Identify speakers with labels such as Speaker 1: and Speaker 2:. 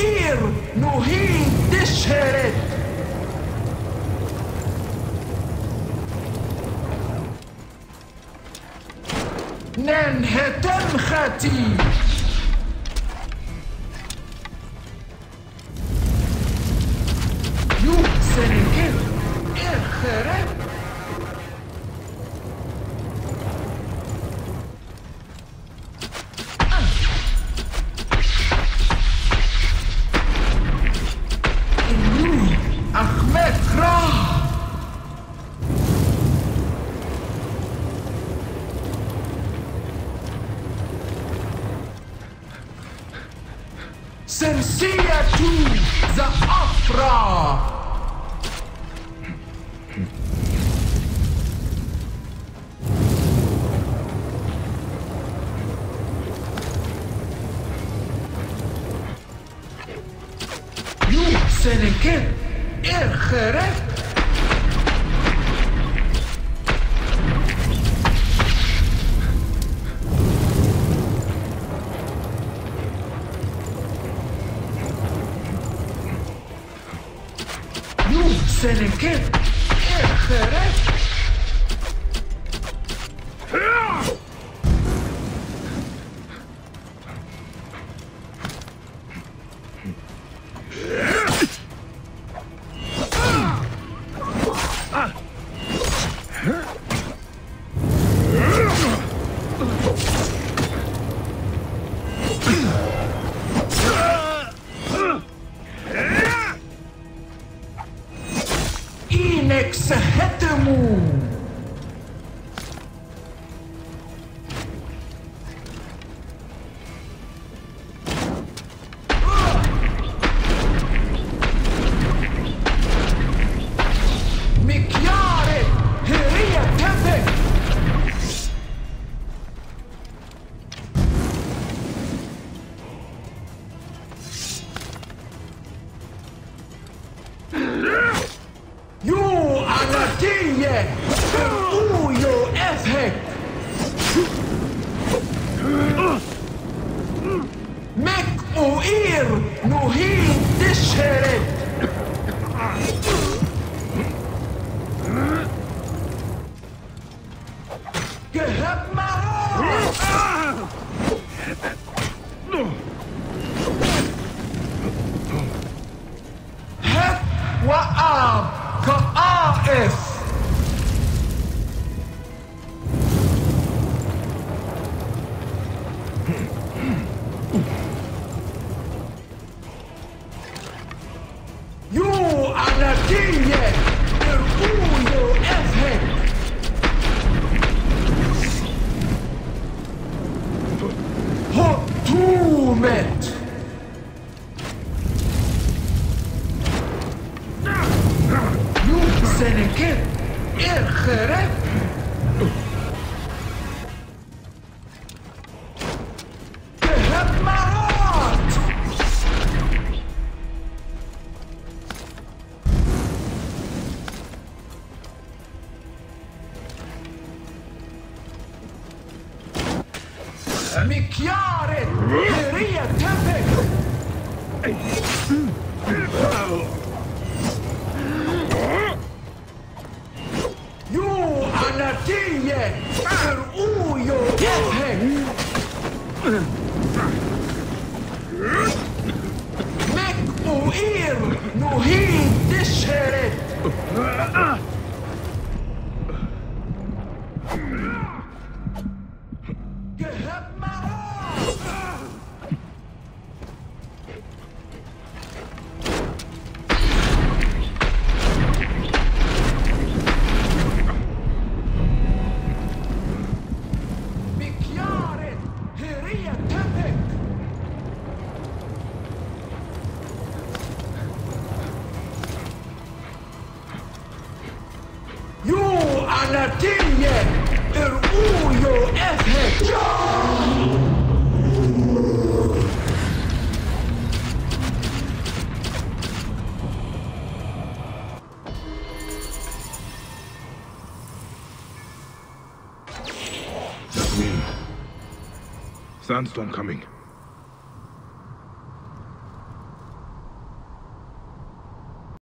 Speaker 1: وإير نهيد دشهرت ننهتن ختي يحسن إخرت سنسية زعفرة يحسن كده إخرت سنكت إخرت سهتموا مكيارة هرية تبك Anarchie! Ujo Effekt! Mek وإير نهيد دشهرت جهب معروف هك وآب كآف أناركية إرقويو أفهك هتومت سنكت إخرت كهب مرات مكيارة هرية تفك أناركية إرقويو أفهك مك وإير نهيد دشهرت جهب مرات أناركية إرقويو أفهك
Speaker 2: Sandstorm coming.